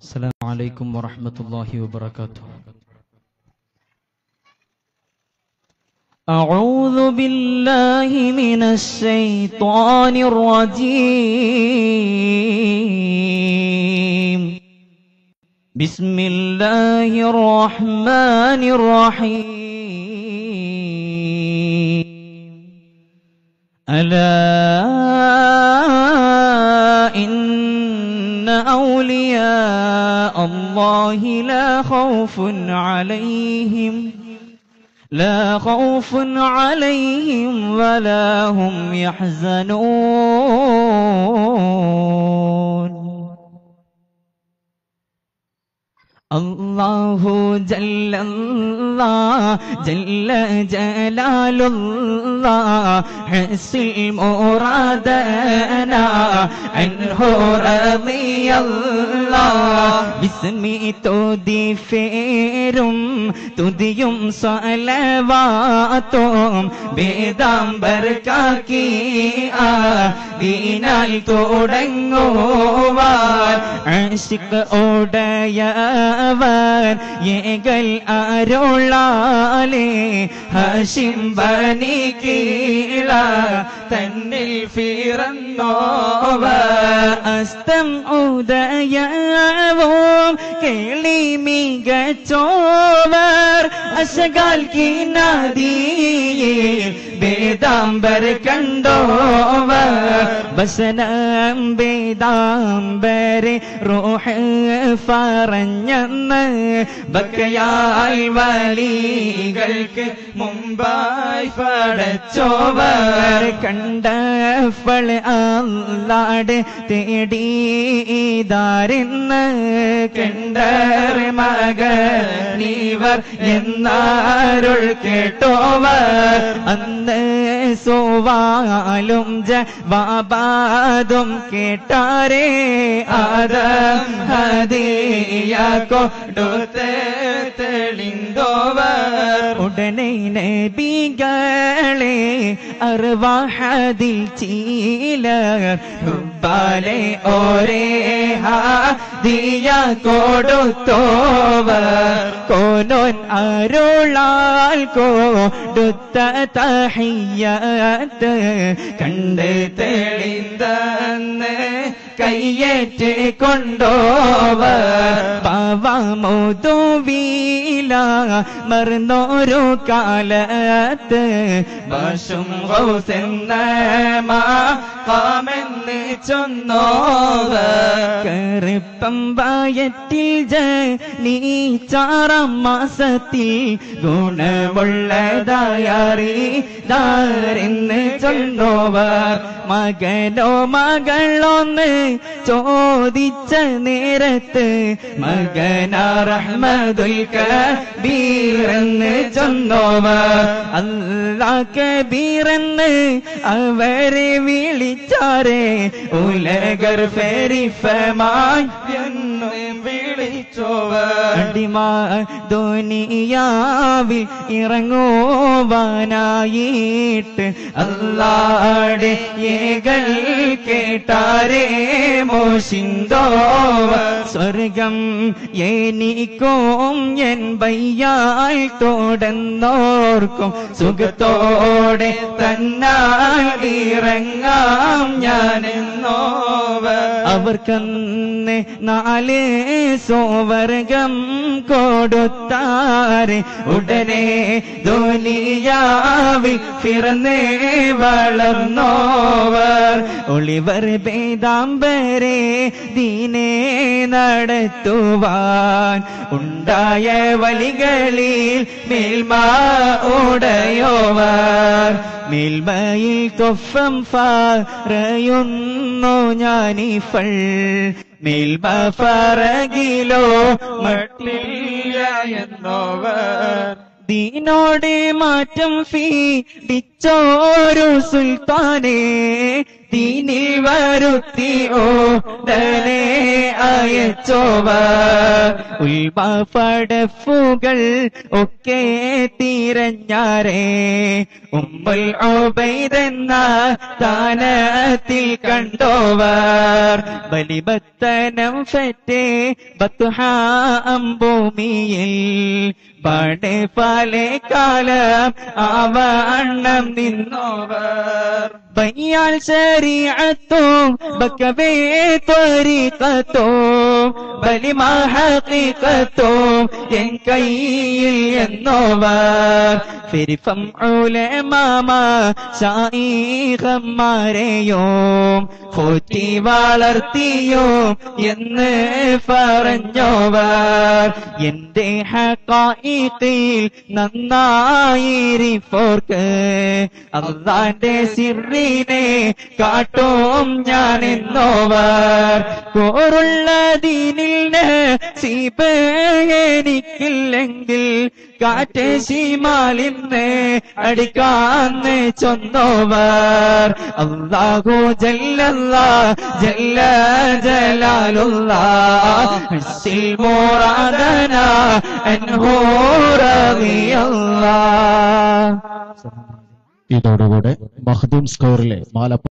السلام عليكم ورحمة الله وبركاته. أعوذ بالله من الشيطان الرجيم. بسم الله الرحمن الرحيم. ألا إن أولياء الله لا خوف عليهم ولا هم يحزنون. الله جل جلال الله حسن مرادنا عنه رضي الله. باسمي تدفيرم തുതിയും സലവാത്തും വേദാംബർക്കാക്കി ദീനാൽ തുടങ്ങുവാൻ ആശിഖ് ഓടയവൻ ഏകൽ അരുളാലേ ഹശിം ബനി കീള തന്നിൽ പിറന്നോവർ. അസ്തം ഉദയവും കേളി മികച്ചോവർ അശകാൽ കിനാദിയിൽ വേദാംബർ കണ്ടോവർ. ബസനം വേദാംബരെ റൂഹ് പറഞ്ഞെന്ന് ബക്കയാൽ വലികൾക്ക് മുമ്പായി പടച്ചോവർ. കണ്ടപ്പോൾ അല്ലാടെ തേടിയതാരെന്ന് കണ്ടർ മകനീവർ എന്നാരുൾ കേട്ടോവർ. അന്ന് സോവാലും ജവാബാദും കേട്ടാരേ ആദം ഹദിയ കൊടുത്ത് തെളിന്തോവർ. ഉടനെ നബികളെ അർവാഹദിൽ ചിലർ ഹുബ്ബാലെ ഓരേ ഹദിയ കൊടുത്തോവർ. കോനോൻ അരുളാൽ കൊടുത്ത തഹിയ്യത്ത് കണ്ട് തെളിന്തന്ന് കയ്യേറ്റ് കൊണ്ടോവർ. പാവമോതുവീല മറന്നോരു കാലത്ത് ബഷും ഹൗസെന്ന മാമെന്ന് ചൊന്നോവർ. കറുപ്പം വയറ്റിൽ ജനിച്ചാറാം മാസത്തിൽ ഗുണമുള്ളതായറിതാരെന്ന് ചൊന്നോവർ. മകനോ മകളോന്ന് ചോദിച്ച നേരത്ത് മകനാ റഹ്മത്തുൽ കബീറെന്ന് ചൊന്നോവർ. അല്ലാ കബീറെന്ന് അവരെ വിളിച്ചാരേ ഉലകർ ഫെരിഫമായി എന്ന് വിളിച്ചോവർ. അടിമ ദുനിയാവിൽ ഇറങ്ങുവാനായിട്ട് അല്ലാടെ ഏകൾ കേട്ടാരേ മോശിന്തോവർ. സ്വർഗം എനിക്കും എൻ ബയ്യാൽ തോടെന്നോർക്കും സുഖത്തോടെ തന്നാടിറങ്ങാം ഞാനെന്നോവർ. അവർക്കന്ന് 4 സ്വർഗം കൊടുത്താരെ ഉടനെ ദുനിയാവിൽ പിറന്നേ വളർന്നോവർ. ഒളിവർ വേദാംബരെ ദീനെ നടത്തുവാൻ ഉണ്ടായ വലികളിൽ മേൽമ ഉടയോവർ. മേൽമയിൽ കൊഫം പറയുന്നു ഞാനിഫൾ മേൽമ ഫറകിലോ മട്ടില്ല എന്നോവർ. ദീനോടെ മാറ്റം ഫീഡിച്ചോരു സുൽത്താനെ ദീനിൽ വരുത്തി ഓടനെ അയച്ചോവർ ഉൽമഫടഫുകൾ ഒക്കെ തിരഞ്ഞാരേ ഉമ്മുൽ ഉബൈദെന്ന സ്ഥാനത്തിൽ കണ്ടോവർ ബലിബത്തനം ഫെറ്റേ ബത്തുഹ ഭൂമിയിൽ പടേ പലേ കാലം അവണ്ണം നിന്നോവർ ബയ്യാൽ ശരീഅത്തും ബക്കബേ ത്വരീഖത്തും ബലിമാ ഹഖീഖത്തും എൻ കയ്യിൽ എന്നോവർ ഫിരിഫം ഉലമാമ ശൈഖന്മാരെയും പോറ്റി വളർത്തിയും എന്ന് പറഞ്ഞോവർ എന്റെ ഹഖായിഖിൽ നന്നായിരിപ്പോർക്ക് അല്ലാഹുവിന്റെ സിറിനെ കാട്ടും ഞാൻ എന്നോവർ കോറുള്ള ദീനിൽ നസീബ് എനിക്കില്ലെങ്കിൽ കാറ്റ് ശിമാലിന്ന് അടിക്കാന്ന് ചൊന്നോവർ അല്ലാഹു ജല്ലല്ലാ ജല്ല ജലാലുല്ലാഹ് ഹസ്സിൽ മുറാദന അൻഹു റളിയല്ലാഹ്. ഇതോടുകൂടെ മഖ്ദൂം സ്കോറിലെ മാല